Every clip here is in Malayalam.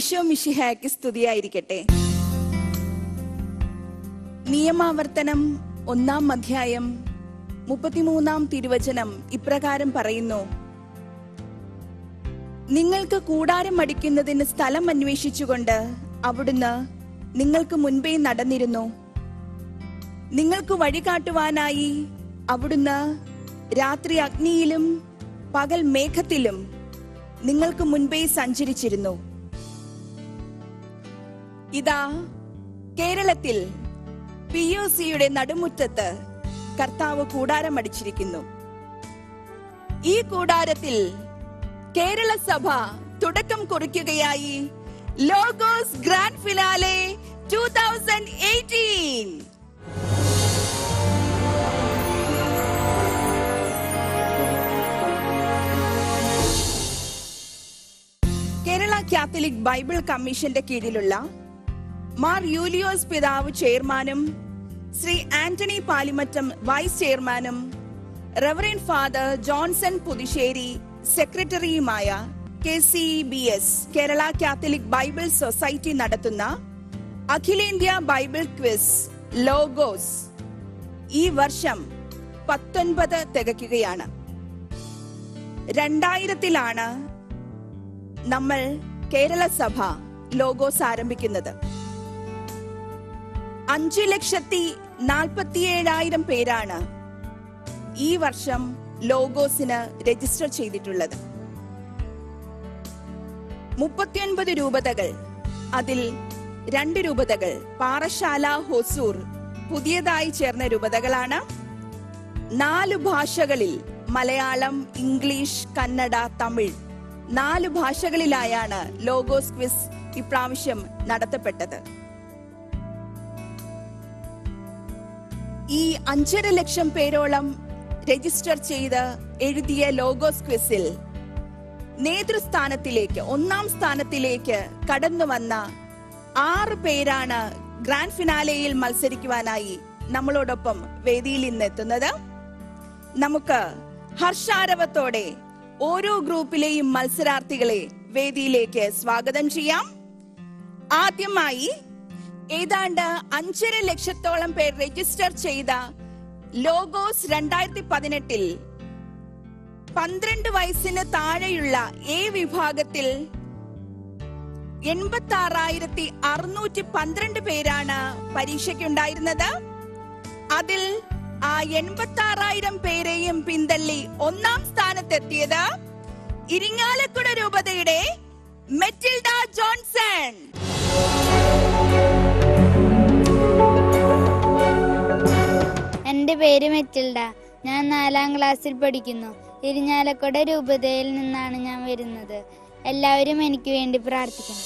ഈശോ മിശിഹായ്ക്ക് സ്തുതിയായിരിക്കട്ടെ. നിയമാവർത്തനം 1-ാം അധ്യായം 33-ാം തിരുവചനം ഇപ്രകാരം പറയുന്നു: നിങ്ങൾക്ക് കൂടാരം അടിക്കുന്നതിന് സ്ഥലം അന്വേഷിച്ചുകൊണ്ട് അവിടുന്ന് നിങ്ങൾക്ക് മുൻപേ നടന്നിരുന്നു. നിങ്ങൾക്ക് വഴികാട്ടുവാനായി അവിടുന്ന് രാത്രി അഗ്നിയിലും പകൽ മേഘത്തിലും നിങ്ങൾക്ക് മുൻപേ സഞ്ചരിച്ചിരുന്നു. ഇതാ, കേരളത്തിൽ POCയുടെ നടുമുറ്റത്ത് കർത്താവ് കൂടാരം അടിച്ചിരിക്കുന്നു. ഈ കൂടാരത്തിൽ കേരള സഭ തുടക്കം കുറിക്കുകയായി. Logos grand finale 2018. Kerala Catholic Bible കമ്മീഷന്റെ കീഴിലുള്ള മാർ യൂലിയോസ് പിതാവ് ചെയർമാനും ശ്രീ ആന്റണി പാലിമറ്റം വൈസ് ചെയർമാനും റവറൻഡ് ഫാദർ ജോൺസൺ പുതുശ്ശേരി സെക്രട്ടറിയുമായ KCBS Kerala Catholic Bible society നടത്തുന്ന അഖിലേന്ത്യാ ബൈബിൾ ക്വിസ് ലോഗോസ് ഈ വർഷം 19 തികയ്ക്കുകയാണ്. 2000-ലാണ് നമ്മൾ കേരള സഭ ലോഗോസ് ആരംഭിക്കുന്നത്. 5,47,000 പേരാണ് ഈ വർഷം ലോഗോസിന് രജിസ്റ്റർ ചെയ്തിട്ടുള്ളത്. 39 രൂപതകൾ, അതിൽ 2 രൂപതകൾ പാറശാല, ഹൊസൂർ പുതിയതായി ചേർന്ന രൂപതകളാണ്. 4 ഭാഷകളിൽ മലയാളം, ഇംഗ്ലീഷ്, കന്നഡ, തമിഴ് 4 ഭാഷകളിലായാണ് ലോഗോസ് ക്വിസ് ഇപ്രാവശ്യം നടത്തപ്പെട്ടത്. ഈ 5.5 ലക്ഷം പേരോളം രജിസ്റ്റർ ചെയ്ത് എഴുതിയ ലോഗോസ് ക്വിസിൽ നേതൃസ്ഥാനത്തിലേക്ക് 1-ാം സ്ഥാനത്തിലേക്ക് കടന്നു വന്ന 6 പേരാണ് ഗ്രാൻഡ് ഫിനാലെയിൽ മത്സരിക്കുവാനായി നമ്മളോടൊപ്പം വേദിയിൽ ഇന്ന് എത്തുന്നത്. നമുക്ക് ഹർഷാരവത്തോടെ ഓരോ ഗ്രൂപ്പിലെയും മത്സരാർത്ഥികളെ വേദിയിലേക്ക് സ്വാഗതം ചെയ്യാം. ആദ്യമായി ഏതാണ്ട് 5.5 ലക്ഷത്തോളം പേർ രജിസ്റ്റർ ചെയ്ത ലോഗോസ് 2018 12 വയസ്സിന് താഴെയുള്ള A വിഭാഗത്തിൽ 86,612 പേരാണ് പരീക്ഷയ്ക്കുണ്ടായിരുന്നത്. അതിൽ ആ 86,000 പേരെയും പിന്തള്ളി 1-ാം സ്ഥാനത്തെത്തിയത് ഇരിങ്ങാലക്കുട രൂപതയുടെ മെറ്റിൽഡ ജോൺസൺ. എൻ്റെ പേര് മെറ്റിൽഡ. ഞാൻ 4-ാം ക്ലാസ്സിൽ പഠിക്കുന്നു. ഇരിഞ്ഞാലക്കുട രൂപതയിൽ നിന്നാണ് ഞാൻ വരുന്നത്. എല്ലാവരും എനിക്ക് വേണ്ടി പ്രാർത്ഥിക്കണം.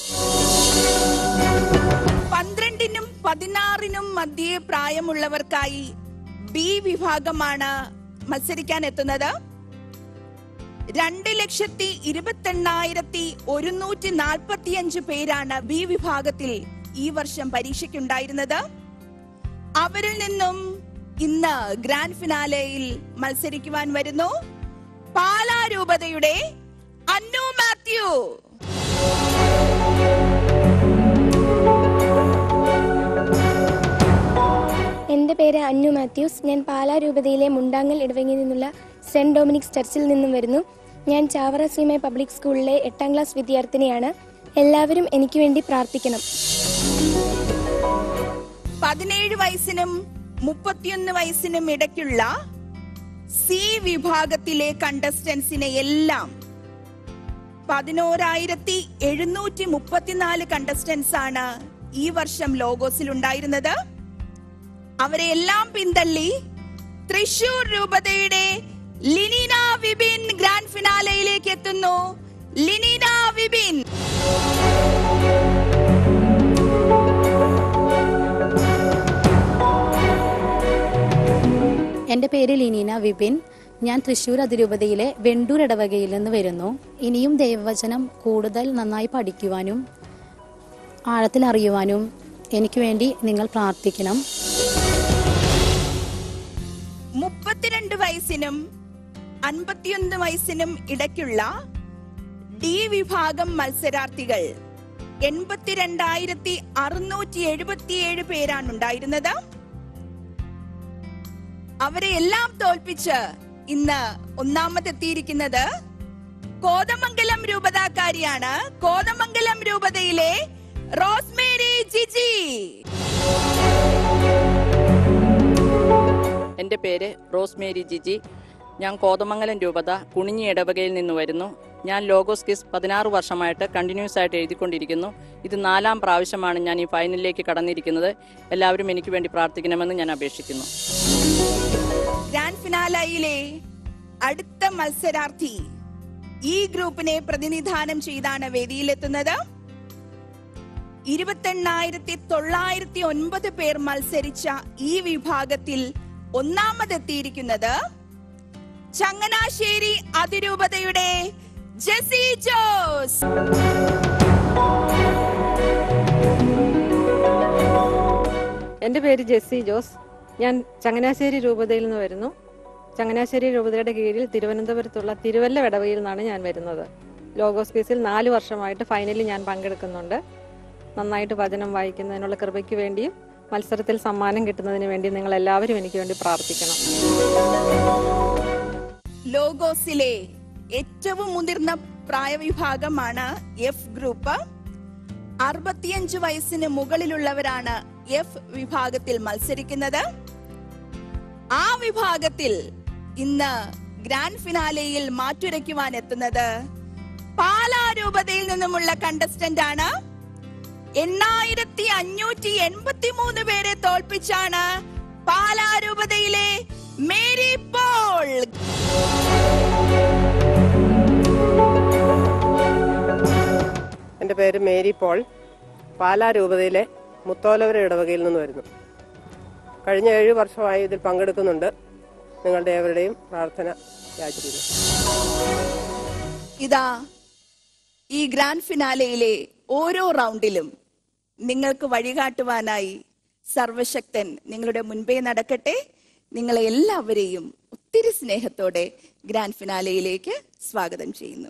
12-നും 16-നും മധ്യേ പ്രായമുള്ളവർക്കായി B വിഭാഗമാണ് മത്സരിക്കാൻ എത്തുന്നത്. 2,28,145 പേരാണ് B വിഭാഗത്തിൽ ഈ വർഷം പരീക്ഷയ്ക്കുണ്ടായിരുന്നത്. അവരിൽ നിന്നും ഇന്ന് ഗ്രാൻഡ് ഫിനാലെയിൽ മത്സരിക്കുവാൻ വരുന്നു പാലാ രൂപതയുടെ അന്നു മാത്യു. എൻ്റെ പേര് അന്നു മാത്യൂസ്. ഞാൻ പാലാ രൂപതയിലെ മുണ്ടാങ്ങൽ ഇടവങ്ങിൽ നിന്നുള്ള സെന്റ് ഡൊമിനിക്സ് ചർച്ചിൽ നിന്നും വരുന്നു. ഞാൻ ചാവറ സീമ പബ്ലിക് സ്കൂളിലെ 8-ാം ക്ലാസ് വിദ്യാർത്ഥിനിയാണ്. എല്ലാവരും എനിക്ക് വേണ്ടി പ്രാർത്ഥിക്കണം. 17 വയസ്സിനും 31 വയസ്സിനും ഇടയ്ക്കുള്ള C വിഭാഗത്തിലെ കണ്ടസ്റ്റൻസിനെ എല്ലാം 11,734 കണ്ടസ്റ്റൻസ് ആണ് ഈ വർഷം ലോഗോസിൽ ഉണ്ടായിരുന്നത്. അവരെ എല്ലാം പിന്തള്ളി തൃശൂർ രൂപതയുടെ ലിനീന വിപിൻ ഗ്രാൻഡ് ഫിനാലെയിലേക്ക് എത്തുന്നു. ലിനീന വിപിൻ. എൻ്റെ പേര് ലിനീന വിപിൻ. ഞാൻ തൃശ്ശൂർ അതിരൂപതയിലെ വെണ്ടൂർ ഇടവകയിൽ നിന്ന് വരുന്നു. ഇനിയും ദൈവവചനം കൂടുതൽ നന്നായി പഠിക്കുവാനും ആഴത്തിൽ അറിയുവാനും എനിക്ക് വേണ്ടി നിങ്ങൾ പ്രാർത്ഥിക്കണം. 32 വയസ്സിനും 51 വയസ്സിനും ഇടയ്ക്കുള്ള D വിഭാഗം മത്സരാർത്ഥികൾ 82,677 പേരാണ് ഉണ്ടായിരുന്നത്. അവരെ എല്ലാം തോൽപ്പിച്ച് ഇന്ന് ഒന്നാമതെത്തിയിരിക്കുന്നത് കോതമംഗലം രൂപതാക്കാരിയാണ്. കോതമംഗലം രൂപതയിലെ റോസ്മേരി ജിജി. എൻ്റെ പേര് റോസ്മേരി ജിജി. ഞാൻ കോതമംഗലം രൂപത കുണിഞ്ഞി ഇടവകയിൽ നിന്ന് വരുന്നു. ഞാൻ ലോഗോസ് ക്വിസ് 16 വർഷമായിട്ട് കണ്ടിന്യൂസ് ആയിട്ട് എഴുതിക്കൊണ്ടിരിക്കുന്നു. ഇത് 4ാം പ്രാവശ്യമാണ് ഞാൻ ഈ ഫൈനലിലേക്ക് കടന്നിരിക്കുന്നത്. എല്ലാവരും എനിക്ക് വേണ്ടി പ്രാർത്ഥിക്കണമെന്ന് ഞാൻ അപേക്ഷിക്കുന്നു. ഗ്രാൻഡ് ഫിനാലയിലെ അടുത്ത മത്സരാർത്ഥി ഈ ഗ്രൂപ്പിനെ പ്രതിനിധാനം ചെയ്താണ് വേദിയിലെത്തുന്നത്. 28,909 പേർ മത്സരിച്ച ഈ വിഭാഗത്തിൽ ഒന്നാമതെത്തിയിരിക്കുന്നത് ചങ്ങനാശ്ശേരി അതിരൂപതയുടെ ജെസി ജോസ്. എൻ്റെ പേര് ജെസി ജോസ്. ഞാൻ ചങ്ങനാശ്ശേരി രൂപതയിൽ നിന്ന് വരുന്നു. ചങ്ങനാശ്ശേരി രൂപതയുടെ കീഴിൽ തിരുവനന്തപുരത്തുള്ള തിരുവല്ല ഇടവകയിൽ നിന്നാണ് ഞാൻ വരുന്നത്. ലോഗോസ് ക്വിസിൽ 4 വർഷമായിട്ട് ഫൈനലിൽ ഞാൻ പങ്കെടുക്കുന്നുണ്ട്. നന്നായിട്ട് വചനം വായിക്കുന്നതിനുള്ള കൃപയ്ക്ക് വേണ്ടിയും മത്സരത്തിൽ സമ്മാനം കിട്ടുന്നതിന് വേണ്ടി നിങ്ങൾ എല്ലാവരും എനിക്ക് വേണ്ടി പ്രാർത്ഥിക്കണം. ലോഗോസിലെ ഏറ്റവും മുതിർന്ന പ്രായവിഭാഗമാണ് എഫ് ഗ്രൂപ്പ്. 65 വയസ്സിന് മുകളിലുള്ളവരാണ് എഫ് വിഭാഗത്തിൽ മത്സരിക്കുന്നത്. ആ വിഭാഗത്തിൽ ഇന്ന് ഗ്രാൻഡ് ഫിനാലെയിൽ മാറ്റുരയ്ക്കുവാൻ എത്തുന്നത് പാലാ രൂപതയിൽ നിന്നുമുള്ള കണ്ടസ്റ്റന്റ് ആണ്. 8,583 പേരെ തോൽപ്പിച്ചാണ് പാലാ രൂപതയിലെ മേരി പോൾ. എൻ്റെ പേര് മേരി പോൾ. പാലാ രൂപതയിലെ മുത്തോലവര ഇടവകയിൽ നിന്ന് വരുന്നു. കഴിഞ്ഞ 7 വർഷമായി ഇതിൽ പങ്കെടുക്കുന്നുണ്ട്. നിങ്ങളുടെ ഏവരുടെയും പ്രാർത്ഥന യാചിക്കുന്നു. ഇതാ ഈ ഗ്രാൻഡ് ഫിനാലയിലെ ഓരോ റൗണ്ടിലും നിങ്ങൾക്ക് വഴികാട്ടുവാനായി സർവശക്തൻ നിങ്ങളുടെ മുൻപേ നടക്കട്ടെ. നിങ്ങളെ എല്ലാവരെയും ഒത്തിരി സ്നേഹത്തോടെ ഗ്രാൻഡ് ഫിനാലയിലേക്ക് സ്വാഗതം ചെയ്യുന്നു.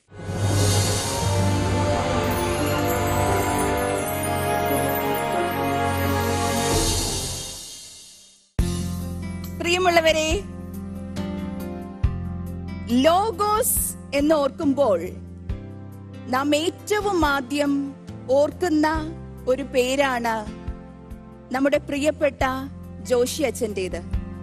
പ്രിയമുള്ളവരെ, ലോഗോസ് എന്ന് ഓർക്കുമ്പോൾ നാം ഏറ്റവും ആദ്യം ഓർക്കുന്ന ഒരു പേരാണ് നമ്മുടെ പ്രിയപ്പെട്ട ജോഷി അച്ഛൻ്റെത്.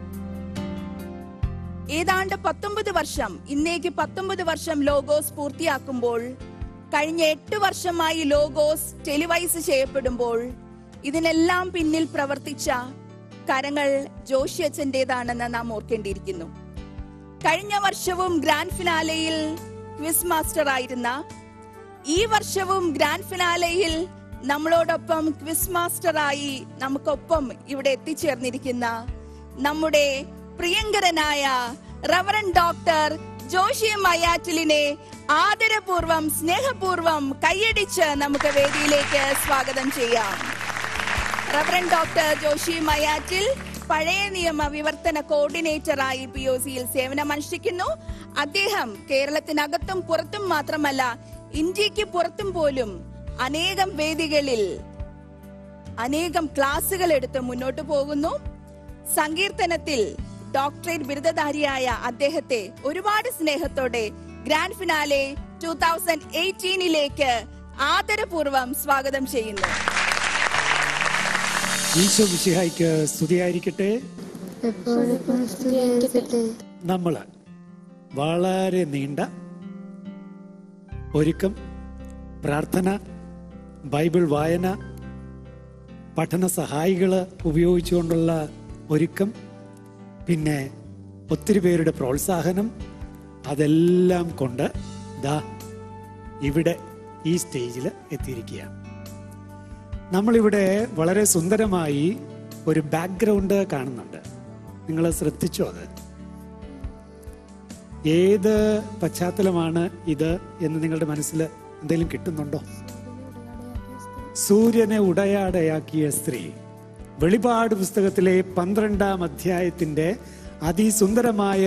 ഏതാണ്ട് 19 വർഷം, ഇന്നേക്ക് 19 വർഷം ലോഗോസ് പൂർത്തിയാക്കുമ്പോൾ, കഴിഞ്ഞ 8 വർഷമായി ലോഗോസ് ടെലിവൈസ് ചെയ്യപ്പെടുമ്പോൾ ഇതിനെല്ലാം പിന്നിൽ പ്രവർത്തിച്ച കരങ്ങൾ ജോഷി അച്ഛൻ്റെതാണെന്ന് നാം ഓർക്കേണ്ടിയിരിക്കുന്നു. കഴിഞ്ഞ വർഷവും ഗ്രാൻഡ് ഫിനാലയിൽ ക്വിസ് മാസ്റ്റർ ആയിരുന്ന, ഈ വർഷവും ഗ്രാൻഡ് ഫിനാലയിൽ നമ്മളോടൊപ്പം ക്വിസ് മാസ്റ്ററായി നമുക്കൊപ്പം ഇവിടെ എത്തിച്ചേർന്നിരിക്കുന്ന നമ്മുടെ പ്രിയങ്കരനായ റവറൻഡ് ഡോക്ടർ ജോഷി മയ്യാറ്റിലിനെ ആദരപൂർവം സ്നേഹപൂർവം കൈയടിച്ച് നമുക്ക് വേദിയിലേക്ക് സ്വാഗതം ചെയ്യാം. റവറൻഡ് ഡോക്ടർ ജോഷി മയ്യാറ്റിൽ പഴയ നിയമ വിവർത്തന കോർഡിനേറ്ററായി POCയിൽ സേവനമനുഷ്ഠിക്കുന്നു. അദ്ദേഹം കേരളത്തിനകത്തും പുറത്തും മാത്രമല്ല, ഇന്ത്യക്ക് പുറത്തും പോലും അനേകം വേദികളിൽ അനേകം ക്ലാസുകൾ എടുത്ത് മുന്നോട്ട് പോകുന്നു. സങ്കീർത്തനത്തിൽ ഡോക്ടറേറ്റ് ബിരുദധാരിയായ അദ്ദേഹത്തെ ഒരുപാട് സ്നേഹത്തോടെ ഗ്രാൻഡ് ഫിനാലെ 2018 ആദരപൂർവം സ്വാഗതം ചെയ്യുന്നു. ഈശോ മിശിഹായ്ക്ക് സ്തുതിയായിരിക്കട്ടെ. നമ്മള് വളരെ നീണ്ട ഒരുക്കം, പ്രാർത്ഥന, ബൈബിൾ വായന, പഠന സഹായികള് ഉപയോഗിച്ചുകൊണ്ടുള്ള ഒരുക്കം, പിന്നെ ഒത്തിരി പേരുടെ പ്രോത്സാഹനം, അതെല്ലാം കൊണ്ട് ദാ ഇവിടെ ഈ സ്റ്റേജിൽ എത്തിയിരിക്കുകയാണ്. നമ്മളിവിടെ വളരെ സുന്ദരമായി ഒരു ബാക്ക്ഗ്രൗണ്ട് കാണുന്നുണ്ട്. നിങ്ങൾ ശ്രദ്ധിച്ചോ? അത് ഏത് പശ്ചാത്തലമാണ് ഇത് എന്ന് നിങ്ങളുടെ മനസ്സിൽ എന്തെങ്കിലും കിട്ടുന്നുണ്ടോ? സൂര്യനെ ഉടയാടയാക്കിയ സ്ത്രീ. വെളിപാട് പുസ്തകത്തിലെ 12-ാം അധ്യായത്തിന്റെ അതിസുന്ദരമായ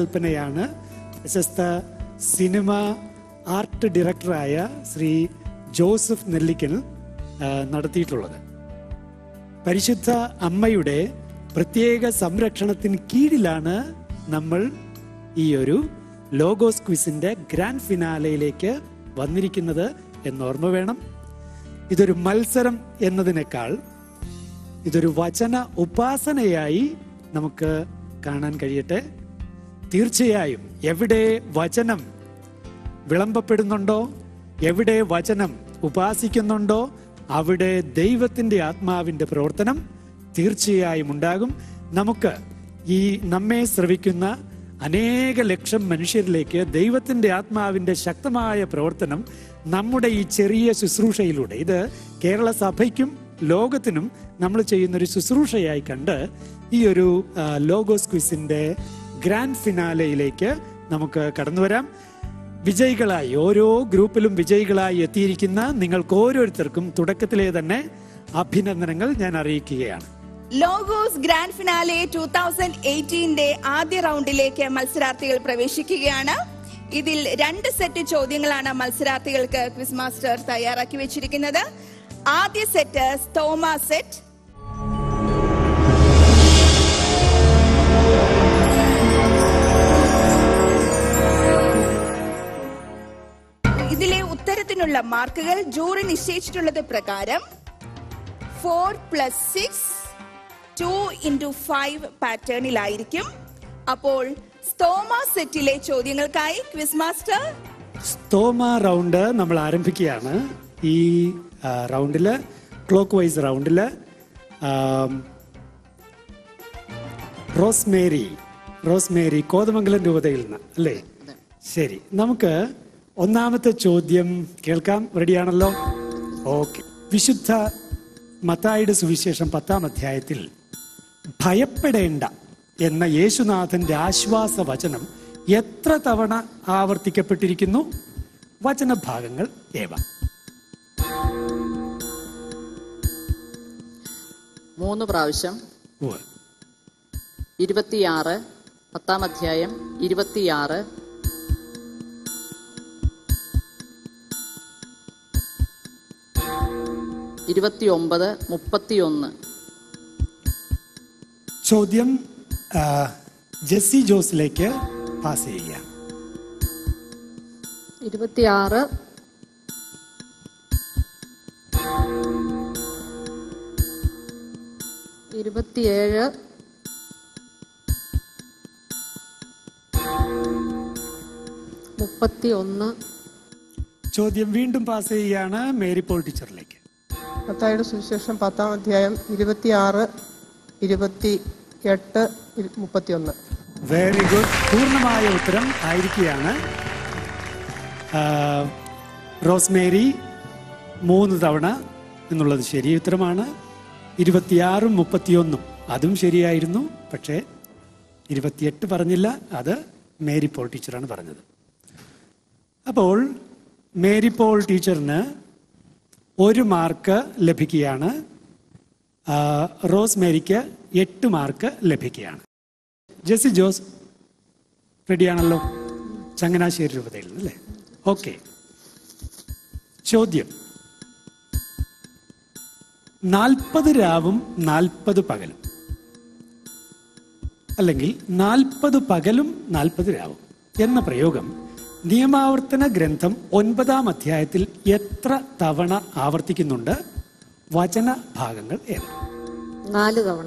രൂപകൽപ്പനയാണ് പ്രശസ്ത സിനിമ ആർട്ട് ഡയറക്ടറായ ശ്രീ ജോസഫ് നെല്ലിക്കൽ നടത്തിയിട്ടുള്ളത്. പരിശുദ്ധ അമ്മയുടെ പ്രത്യേക സംരക്ഷണത്തിന് കീഴിലാണ് നമ്മൾ ഈ ഒരു ലോഗോസ് ക്വിസിന്റെ ഗ്രാൻഡ് ഫിനാലയിലേക്ക് വന്നിരിക്കുന്നത് എന്നോർമ്മ വേണം. ഇതൊരു മത്സരം എന്നതിനേക്കാൾ ഇതൊരു വചന ഉപാസനയായി നമുക്ക് കാണാൻ കഴിയട്ടെ. തീർച്ചയായും എവിടെ വചനം വിളമ്പപ്പെടുന്നുണ്ടോ, എവിടെ വചനം ഉപാസിക്കുന്നുണ്ടോ, അവിടെ ദൈവത്തിന്റെ ആത്മാവിന്റെ പ്രവർത്തനം തീർച്ചയായും ഉണ്ടാകും. നമുക്ക് ഈ നമ്മെ ശ്രവിക്കുന്ന അനേക ലക്ഷം മനുഷ്യരിലേക്ക് ദൈവത്തിന്റെ ആത്മാവിന്റെ ശക്തമായ പ്രവർത്തനം നമ്മുടെ ഈ ചെറിയ ശുശ്രൂഷയിലൂടെ, ഇത് കേരള സഭയ്ക്കും ലോകത്തിനും നമ്മൾ ചെയ്യുന്നൊരു ശുശ്രൂഷയായി കണ്ട് ഈ ഒരു ലോഗോസ് ക്വിസിന്റെ ഗ്രാൻഡ് ഫിനാലയിലേക്ക് നമുക്ക് കടന്നു വരാം. വിജയികളായി ഓരോ ഗ്രൂപ്പിലും വിജയികളായി എത്തിയിരിക്കുന്ന നിങ്ങൾക്ക് ഓരോരുത്തർക്കും തുടക്കത്തിലെ തന്നെ അഭിനന്ദനങ്ങൾ ഞാൻ അറിയിക്കുകയാണ്. ലോഗോസ് ഗ്രാൻഡ് ഫിനാലെ 2018 ആദ്യ റൗണ്ടിലേക്ക് മത്സരാർത്ഥികൾ പ്രവേശിക്കുകയാണ്. ഇതിൽ 2 സെറ്റ് ചോദ്യങ്ങളാണ് മത്സരാർത്ഥികൾക്ക് ക്വിസ് മാസ്റ്റർ തയ്യാറാക്കി വെച്ചിരിക്കുന്നത്. ആദ്യ സെറ്റ് സ്തോമ സെറ്റ്. ഇതിലെ ഉത്തരത്തിനുള്ള മാർക്കുകൾ ജൂറി നിശ്ചയിച്ചിട്ടുള്ളത് പ്രകാരം 4+6 2x5 പാറ്റേണിലായിരിക്കും. അപ്പോൾ സ്തോമ സെറ്റിലെ ചോദ്യങ്ങൾക്കായി ക്വിസ് മാസ്റ്റർ സ്തോമ റൗണ്ട് നമ്മൾ ആരംഭിക്കുകയാണ്. ഈ റൗണ്ടില് ക്ലോക്ക് വൈസ് റൗണ്ടില് റോസ്മേരി കോതമംഗലം രൂപതയിൽ നിന്ന് അല്ലേ? ശരി, നമുക്ക് ഒന്നാമത്തെ ചോദ്യം കേൾക്കാം. റെഡിയാണല്ലോ? ഓക്കെ. വിശുദ്ധ മത്തായിയുടെ സുവിശേഷം 10-ാം അധ്യായത്തിൽ ഭയപ്പെടേണ്ട എന്ന യേശുനാഥന്റെ ആശ്വാസ വചനം എത്ര തവണ ആവർത്തിക്കപ്പെട്ടിരിക്കുന്നു? വചനഭാഗങ്ങൾ ഏവ? 3 പ്രാവശ്യം. 26 10-ാം അധ്യായം 26, 29, 31. ചോദ്യം ജെസ്സി ജോസിലേക്ക് പാസ് ചെയ്യുക. 26, 27, 31. ചോദ്യം വീണ്ടും പാസ് ചെയ്യുകയാണ് മേരി പോൾ ടീച്ചറിലേക്ക്. മത്തായിയുടെ സുവിശേഷം 10-ാം അധ്യായം 26, 28, 31. Very good. പൂർണ്ണമായ ഉത്തരം ആയിരിക്കുകയാണ്. റോസ്മേരി 3 തവണ എന്നുള്ളത് ശരി ഉത്തരമാണ്. 26ഉം 31ഉം അതും ശരിയായിരുന്നു. പക്ഷേ 28 പറഞ്ഞില്ല, അത് മേരി പോൾ ടീച്ചറാണ് പറഞ്ഞത്. അപ്പോൾ മേരി പോൾ ടീച്ചറിന് 1 മാർക്ക് ലഭിക്കുകയാണ്. റോസ്മേരിക്ക് 8 മാർക്ക് ലഭിക്കുകയാണ്. ജെസ്സി ജോസ് റെഡിയാണല്ലോ? ചങ്ങനാശ്ശേരി രൂപതയിൽ അല്ലേ? ഓക്കെ. ചോദ്യം: 40 രാവും 40 പകലും, അല്ലെങ്കിൽ 40 പകലും 40 രാവും എന്ന പ്രയോഗം നിയമാവർത്തന ഗ്രന്ഥം 9-ാം അധ്യായത്തിൽ എത്ര തവണ ആവർത്തിക്കുന്നുണ്ട്? വചന ഭാഗങ്ങൾ ഏത്? 4 തവണ.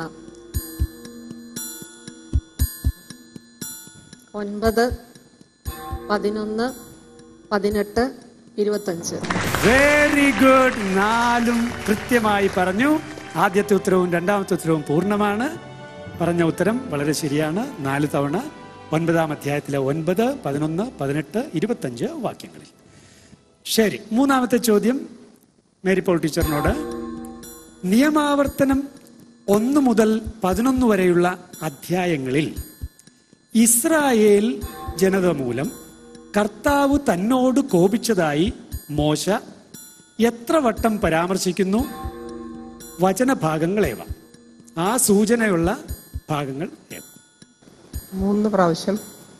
9, 11, 18, 25. Very good. 4ഉം കൃത്യമായി പറഞ്ഞു. ആദ്യത്തെ ഉത്തരവും രണ്ടാമത്തെ ഉത്തരവും പൂർണ്ണമാണ്. പറഞ്ഞ ഉത്തരം വളരെ ശരിയാണ്. 4 തവണ 9-ാം അധ്യായത്തിലെ 9, 11, 18, 25 വാക്യങ്ങളിൽ. ശരി, മൂന്നാമത്തെ ചോദ്യം മേരി പോൾ ടീച്ചറിനോട്. നിയമാവർത്തനം 1 മുതൽ 11 വരെയുള്ള അധ്യായങ്ങളിൽ ഇസ്രായേൽ ജനത മൂലം കർത്താവ് തന്നോട് കോപിച്ചതായി മോശ എത്ര വട്ടം പരാമർശിക്കുന്നു? വചനഭാഗങ്ങളേവ? ആ സൂചനയുള്ള ഭാഗങ്ങൾ ഏവ? 3 പ്രാവശ്യം.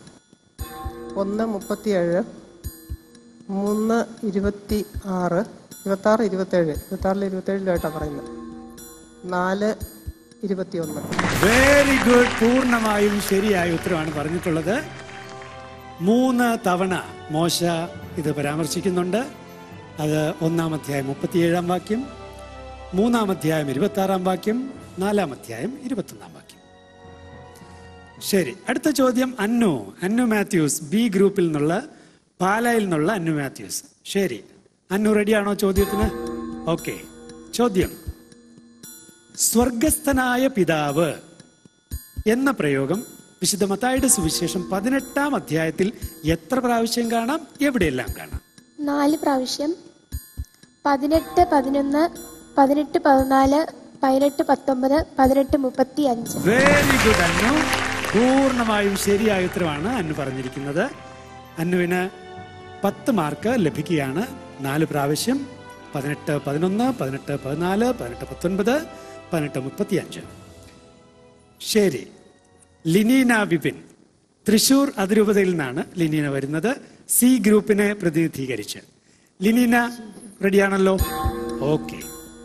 1, 37, 3, 26, 26, 27. 26, 27 പറയുന്നത്. 4, 21. Very good. പൂർണ്ണമായും ശരിയായ ഉത്തരവാണ് പറഞ്ഞിട്ടുള്ളത്. 3 തവണ മോശ ഇത് പരാമർശിക്കുന്നുണ്ട്. അത് 1-ാം അധ്യായം 37-ാം വാക്യം, 3-ാം അധ്യായം 26-ാം വാക്യം, 4-ാം അധ്യായം 21-ാം വാക്യം. ശരി, അടുത്ത ചോദ്യം അന്നു മാത്യൂസ്, ബി ഗ്രൂപ്പിൽ നിന്നുള്ള പാലായിൽ നിന്നുള്ള അന്നു മാത്യൂസ്. ശരി, അന്നു റെഡിയാണോ ചോദ്യത്തിന്? ഓക്കെ. ചോദ്യം: സ്വർഗസ്ഥനായ പിതാവ് എന്ന പ്രയോഗം വിശുദ്ധ മത്തായിയുടെ സുവിശേഷം 18-ാം അധ്യായത്തിൽ എത്ര പ്രാവശ്യം കാണാം, എവിടെയെല്ലാം കാണാം? 4 പ്രാവശ്യം. 18, 11, 18, 14, 18, 19, 18, 35. വെരി ഗുഡ് അന്നു. പൂർണ്ണമായും ശരിയായ ഉത്തരവാണ് അന്നു പറഞ്ഞിരിക്കുന്നത്. അന്നുവിന് 10 മാർക്ക് ലഭിക്കുകയാണ്. 4 പ്രാവശ്യം 18, 11, 18, 14, 18, 19, 18, 35. ശരി, ലിനീന വിപിൻ, തൃശൂർ അതിരൂപതയിൽ നിന്നാണ് ലിനീന വരുന്നത്, സി ഗ്രൂപ്പിനെ പ്രതിനിധീകരിച്ച്. ലിനീന റെഡിയാണല്ലോ? ഓക്കെ.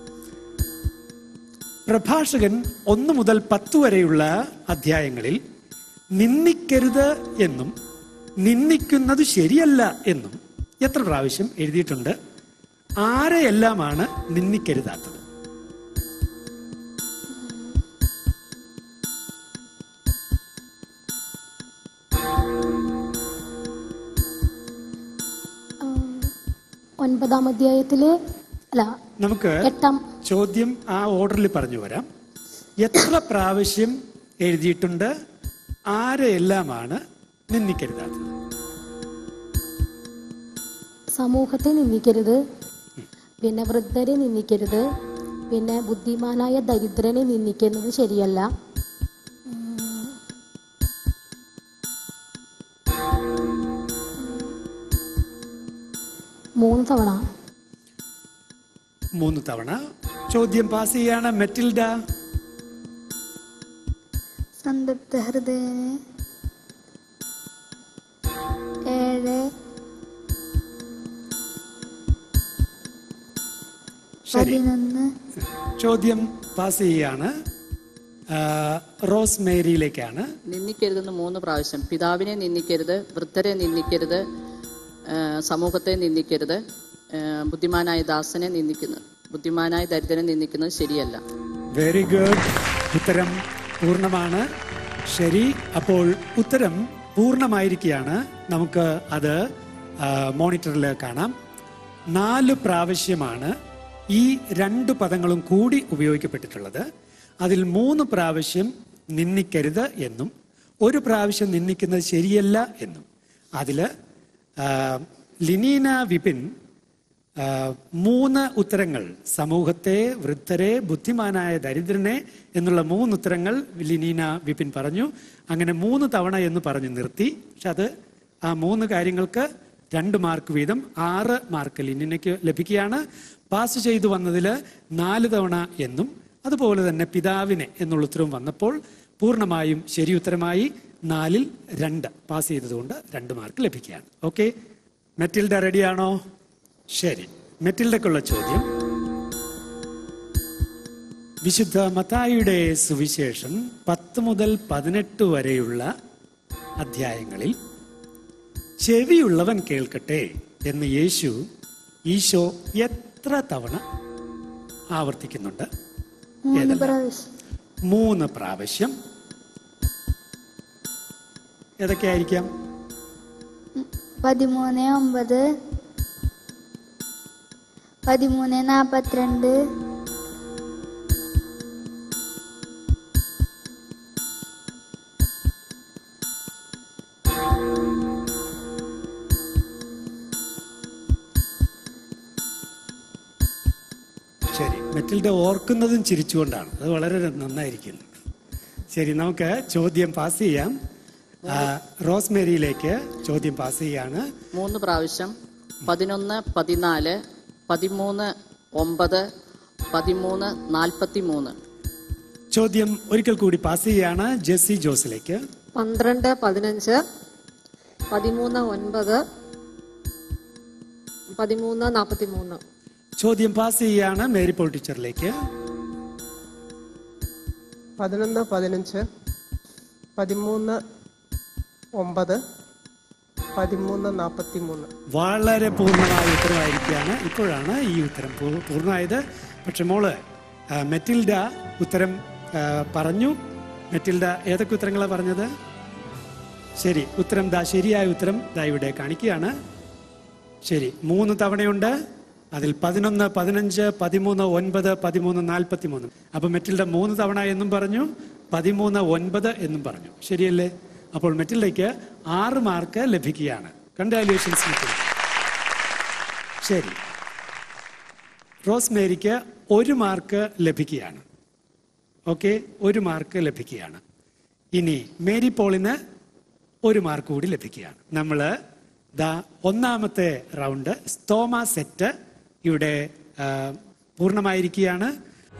പ്രഭാഷകൻ 1 മുതൽ 10 വരെയുള്ള അധ്യായങ്ങളിൽ നിന്ദിക്കരുത് എന്നും നിന്ദിക്കുന്നത് ശരിയല്ല എന്നും എത്ര പ്രാവശ്യം എഴുതിയിട്ടുണ്ട്? ആരെയെല്ലാമാണ് നിന്ദിക്കരുതാത്തത്? ഒൻപതാം അധ്യായത്തില് അല്ല, നമുക്ക് ചോദ്യം ആ ഓർഡറിൽ പറഞ്ഞു വരാം. എത്ര പ്രാവശ്യം എഴുതിയിട്ടുണ്ട് ആരെയെല്ലാമാണ് നിന്ദിക്കരുതാത്തത്? സമൂഹത്തെ നിന്ദിക്കരുത്, പിന്നെ വൃദ്ധരെ നിന്ദിക്കരുത്, പിന്നെ ബുദ്ധിമാനായ ദരിദ്രനെ നിന്ദിക്കുന്നത് ശരിയല്ല, 3 തവണ. 3 തവണ. ചോദ്യം പാസ് ചെയ്യാണ് മെറ്റിൽഡ. സംതൃപ്ത ഹൃദയനെ 7, ശരി, 11. ചോദ്യം പാസ് ചെയ്യാണ്. റോസ് മേരിയിലേക്കാണ്. നിന്ദിക്കരുതെന്ന് 3 പ്രാവശ്യം. പിതാവിനെ നിന്ദിക്കരുത്, വൃദ്ധരെ നിന്ദിക്കരുത്, സമൂഹത്തെ നിന്ദിക്കരുത്, ബുദ്ധിമാനായ ദാസനെ നിന്ദിക്കുന്നത്, ബുദ്ധിമാനായ ദരിദ്രനെ നിന്ദിക്കുന്നത് ശരിയല്ല. Very good. ഉത്തരം പൂർണ്ണമാണ്. ശരി, അപ്പോൾ ഉത്തരം പൂർണ്ണമായിരിക്കുകയാണ്. നമുക്ക് അത് മോണിറ്ററിൽ കാണാം. 4 പ്രാവശ്യമാണ് ഈ 2 പദങ്ങളും കൂടി ഉപയോഗിക്കപ്പെട്ടിട്ടുള്ളത്. അതിൽ 3 പ്രാവശ്യം നിന്ദിക്കരുത് എന്നും 1 പ്രാവശ്യം നിന്ദിക്കുന്നത് ശരിയല്ല എന്നും. അതിൽ ലിനീന വിപിൻ 3 ഉത്തരങ്ങൾ, സമൂഹത്തെ, വൃദ്ധരെ, ബുദ്ധിമാനായ ദരിദ്രനെ എന്നുള്ള 3 ഉത്തരങ്ങൾ ലിനീന വിപിൻ പറഞ്ഞു. അങ്ങനെ 3 തവണ എന്ന് പറഞ്ഞു നിർത്തി. പക്ഷെ അത് ആ 3 കാര്യങ്ങൾക്ക് 2 മാർക്ക് വീതം 6 മാർക്ക് ലിനീനയ്ക്ക് ലഭിക്കുകയാണ്. പാസ് ചെയ്തു വന്നതിൽ 4 തവണ എന്നും അതുപോലെ തന്നെ പിതാവിനെ എന്നുള്ള ഉത്തരവും വന്നപ്പോൾ പൂർണ്ണമായും ശരി ഉത്തരമായി. 4-ൽ 2 പാസ് ചെയ്തതുകൊണ്ട് 2 മാർക്ക് ലഭിക്കുകയാണ്. ഓക്കെ, മെറ്റിൽഡ റെഡിയാണോ? ശരി, മെറ്റിൽഡക്കുള്ള ചോദ്യം: വിശുദ്ധ മത്തായിയുടെ സുവിശേഷം 10 മുതൽ 18 വരെയുള്ള അധ്യായങ്ങളിൽ ചെവിയുള്ളവൻ കേൾക്കട്ടെ എന്ന് ഈശോ എത്ര തവണ ആവർത്തിക്കുന്നുണ്ട്? 3 പ്രാവശ്യം. 3 പ്രാവശ്യം. ഏതൊക്കെയായിരിക്കാം? 13, 9, 13, 42, ശരി, മെറ്റിൽഡ ഓർക്കുന്നതും ചിരിച്ചുകൊണ്ടാണ്. അത് വളരെ നന്നായിരിക്കുന്നു. ശരി, നമുക്ക് ചോദ്യം പാസ് ചെയ്യാം. റോസ് മേരിയിലേക്ക് ചോദ്യം പാസ് ചെയ്യാണ്. 3 പ്രാവശ്യം 11, 14, 13, 9, 13, 43. ചോദ്യം ഒരിക്കൽ കൂടി പാസ് ചെയ്യാണ് ജെസ്സി ജോസിലേക്ക്. 12, 15, 13, 9, 13, 43. ചോദ്യം പാസ് ചെയ്യാണ് മേരി പോൾ ടീച്ചറിലേക്ക്. 11, 15, 13, 9, 13, 43. വളരെ പൂർണ്ണമായ ഉത്തരമായിരിക്കുകയാണ്. ഇപ്പോഴാണ് ഈ ഉത്തരം പൂർണ്ണമായത്. പക്ഷെ മോള് മെറ്റിൽഡ ഉത്തരം പറഞ്ഞു. മെറ്റിൽഡ ഏതൊക്കെ ഉത്തരങ്ങളാണ് പറഞ്ഞത്? ശരി, ഉത്തരം ശരിയായ ഉത്തരം ഇവിടെ കാണിക്കുകയാണ്. ശരി, 3 തവണയുണ്ട്. അതിൽ 11, 15, 13, 9, 13, 43. അപ്പൊ മെറ്റിൽഡ 3 തവണ എന്നും പറഞ്ഞു, 13, 9 എന്നും പറഞ്ഞു. ശരിയല്ലേ? അപ്പോൾ മെറ്റിൽഡയ്ക്ക് 6 മാർക്ക് ലഭിക്കുകയാണ്. Congratulations Metilda. ശരി, റോസ്മേരിക്ക് 1 മാർക്ക് ലഭിക്കുകയാണ്. ഓക്കെ, 1 മാർക്ക് ലഭിക്കുകയാണ്. ഇനി മേരി പോളിന് 1 മാർക്ക് കൂടി ലഭിക്കുകയാണ്. നമ്മൾ ഒന്നാമത്തെ റൗണ്ട് സ്തോമ സെറ്റ് ഇവിടെ പൂർണ്ണമായിരിക്കുകയാണ്.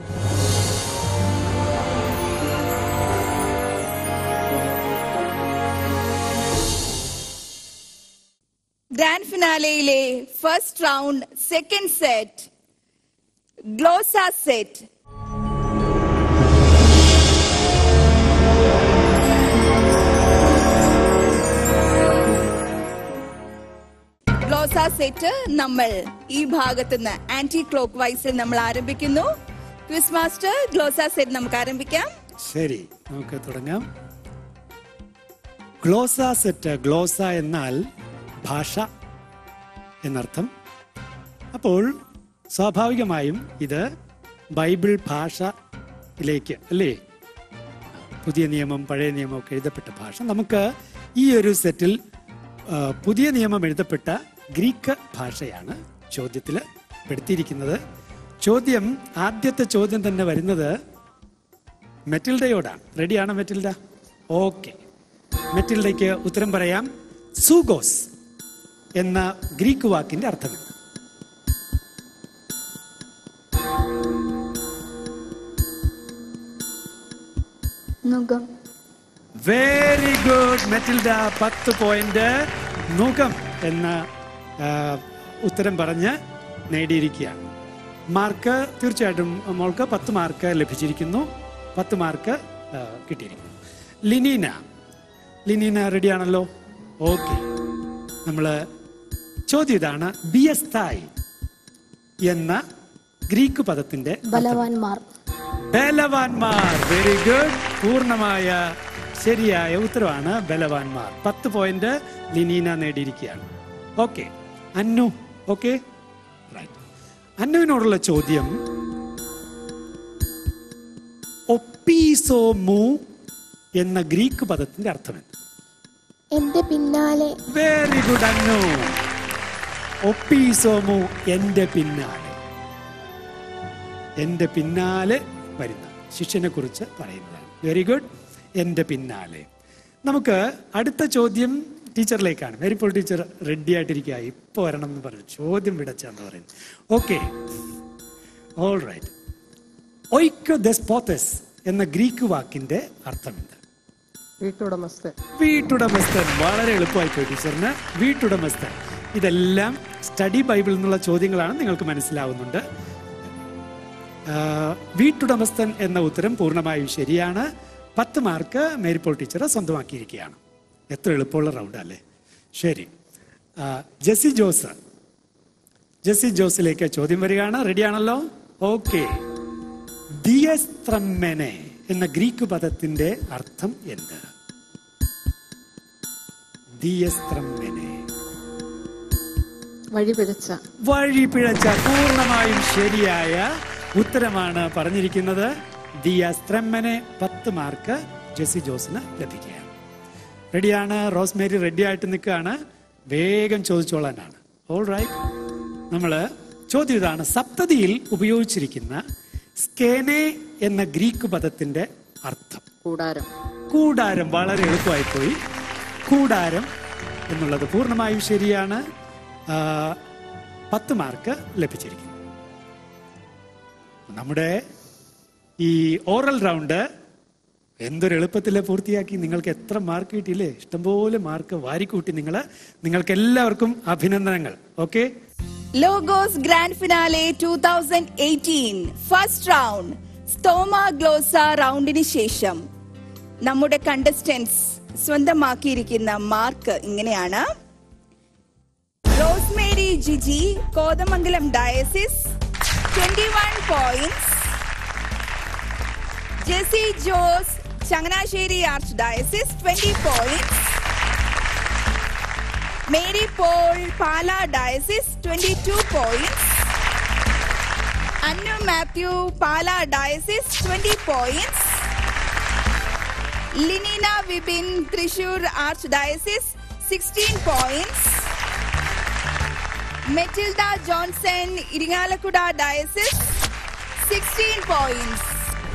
ഗ്രാൻഡ് ഫിനാലെയിലെ ഫസ്റ്റ് റൗണ്ട് സെക്കൻഡ് സെറ്റ് ഗ്ലോസ സെറ്റ്. ഗ്ലോസ സെറ്റ് നമ്മൾ ഈ ഭാഗത്ത് നിന്ന് ആന്റി ക്ലോക്ക് വൈസിൽ നമ്മൾ ആരംഭിക്കുന്നു. ക്വിസ് മാസ്റ്റർ, ഗ്ലോസ സെറ്റ് നമുക്ക് ആരംഭിക്കാം. ശരി, നമുക്ക് തുടങ്ങാം. ഗ്ലോസ സെറ്റ്. ഗ്ലോസ എന്നാൽ ഭാഷ എന്നർത്ഥം. അപ്പോൾ സ്വാഭാവികമായും ഇത് ബൈബിൾ ഭാഷയിലേക്ക് അല്ലേ, പുതിയ നിയമം പഴയ നിയമം ഒക്കെ എഴുതപ്പെട്ട ഭാഷ. നമുക്ക് ഈ ഒരു സെറ്റിൽ പുതിയ നിയമം എഴുതപ്പെട്ട ഗ്രീക്ക് ഭാഷയാണ് ചോദ്യത്തിൽ പെടുത്തിയിരിക്കുന്നത്. ആദ്യത്തെ ചോദ്യം തന്നെ വരുന്നത് മെറ്റിൽഡയോടാണ്. റെഡിയാണോ മെറ്റിൽഡ? ഓക്കെ, മെറ്റിൽഡയ്ക്ക് ഉത്തരം പറയാം. സൂഗോസ് എന്ന ഗ്രീക്ക് വാക്കിന്റെ അർത്ഥം എന്ത്? നുകം. Very good Metilda, 10 point. നുകം എന്ന ഉത്തരം പറഞ്ഞ് നേടിയിരിക്കുകയാണ്. മാർക്ക് തീർച്ചയായിട്ടും മോൾക്ക് 10 മാർക്ക് ലഭിച്ചിരിക്കുന്നു. 10 മാർക്ക് കിട്ടിയിരിക്കുന്നു. ലിനീന റെഡിയാണല്ലോ? ഓക്കെ, നമ്മള് ചോദ്യം ഇതാണ്. ബിയസ്തായ് എന്ന ഗ്രീക്ക് പദത്തിന്റെ ബലവാന്മാർ. വെരി ഗുഡ്, പൂർണ്ണമായ ശരിയായ ഉത്തരവാണ് ബലവാന്മാർ. 10 പോയിന്റ് ലിനീന നേടിയിരിക്കുകയാണ്. ഓക്കെ, അന്നു. Okay, right. അന്നുവിനോടുള്ള ചോദ്യം ഒപ്പീസോമു എന്ന ഗ്രീക്ക് പദത്തിന്റെ അർത്ഥം എന്ത്? എന്റെ പിന്നാലെ. വെരി ഗുഡ് അന്നു. ഒപ്പീസോമു എന്റെ പിന്നാലെ. എന്റെ പിന്നാലെ വരുന്ന ശിഷ്യനെ കുറിച്ച് പറയുന്നതാണ്. വെരി ഗുഡ്, എന്റെ പിന്നാലെ. നമുക്ക് അടുത്ത ചോദ്യം ടീച്ചറിലേക്കാണ്. മേരി പോൾ ടീച്ചർ റെഡി ആയിട്ടിരിക്കുക. ഇപ്പൊ വരണം എന്ന് പറഞ്ഞു, ചോദ്യം വിടച്ചാന്ന് പറയുന്നത്. Okay, all right. ഒയ്ക്കോദെസ്പോത്തസ് എന്ന ഗ്രീക്ക് വാക്കിന്റെ അർത്ഥം എന്ത്? വീട്ടുടമസ്ഥൻ. വീട്ടുടമസ്ഥൻ. വളരെ എളുപ്പമായി പോയി ടീച്ചറിന്. വീട്ടുടമസ്ഥൻ. ഇതെല്ലാം സ്റ്റഡി ബൈബിളിൽ നിന്നുള്ള ചോദ്യങ്ങളാണ്, നിങ്ങൾക്ക് മനസ്സിലാവുന്നുണ്ട്. വീട്ടുടമസ്ഥൻ എന്ന ഉത്തരം പൂർണ്ണമായും ശരിയാണ്. 10 മാർക്ക് മേരി പോൾ ടീച്ചർ സ്വന്തമാക്കിയിരിക്കുകയാണ്. എത്ര എളുപ്പമുള്ള റൗണ്ട് അല്ലേ? ശരി, ജെസ്സി ജോസിലേക്ക് ചോദ്യം വരികയാണ്. റെഡിയാണല്ലോ? ഓക്കെ. ദിയസ്ത്രമ്മനെ എന്ന ഗ്രീക്ക് പദത്തിന്റെ അർത്ഥം എന്ത്? ദിയസ്ത്രമ്മനെ. വഴിപിഴച്ച. പൂർണ്ണമായും ശരിയായ ഉത്തരമാണ് പറഞ്ഞിരിക്കുന്നത്. ദിയസ്ത്രമ്മനെ. 10 മാർക്ക് ജെസ്സി ജോസിന് ലഭിക്കുകയാണ്. റെഡിയാണ്? റോസ്മേരി റെഡി ആയിട്ട് നിൽക്കുകയാണ്. വേഗം ചോദിച്ചോളാനാണ്. All right. നമ്മൾ ചോദ്യം ഇതാണ്. സപ്തതിയിൽ ഉപയോഗിച്ചിരിക്കുന്ന സ്കേനെ എന്ന ഗ്രീക്ക് പദത്തിന്റെ അർത്ഥം? കൂടാരം. കൂടാരം. വളരെ എളുപ്പമായി പോയി. കൂടാരം എന്നുള്ളത് പൂർണ്ണമായും ശരിയാണ്. 10 മാർക്ക് ലഭിച്ചിരിക്കുന്നു. നമ്മുടെ ഈ ഓറൽ റൗണ്ട് എന്തൊരു എളുപ്പത്തിൽ പൂർത്തിയാക്കി. നിങ്ങൾക്ക് എത്ര മാർക്ക് കിട്ടിയില്ലേ? ഇഷ്ടംപോലെ മാർക്ക് വാരിക്കൂട്ടി നിങ്ങൾക്ക് എല്ലാവർക്കും അഭിനന്ദനങ്ങൾ. Okay. Logos grand finale 2018 first round സ്തോമ ഗ്ലോസ റൗണ്ടിന് ശേഷം നമ്മുടെ കണ്ടസ്റ്റന്റ്സ് സ്വന്തമാക്കിയിരിക്കുന്ന മാർക്ക് ഇങ്ങനെയാണ്. Rosemary Jiji, Kothamangalam diocese 21 points. Jessy Jose, Changanassery archdiocese 20 points. Mary Paul, Pala diocese 22 points. Annu Mathew, Pala diocese 20 points. Lineena Vipin, Thrissur archdiocese 16 points. Metilda Johnson, Irinjalakuda diocese 16 points.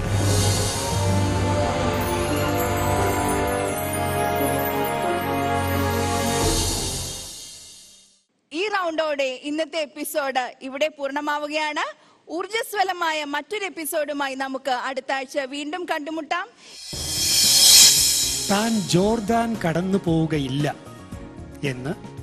ഈ റൗണ്ടോടെ ഇന്നത്തെ എപ്പിസോഡ് ഇവിടെ പൂർണ്ണമാവുകയാണ്. ഊർജ്ജസ്വലമായ മറ്റൊരു എപ്പിസോഡുമായി നമുക്ക് അടുത്ത ആഴ്ച വീണ്ടും കണ്ടുമുട്ടാം. താൻ ജോർദാൻ കടന്നു പോവുകയില്ല എന്ന്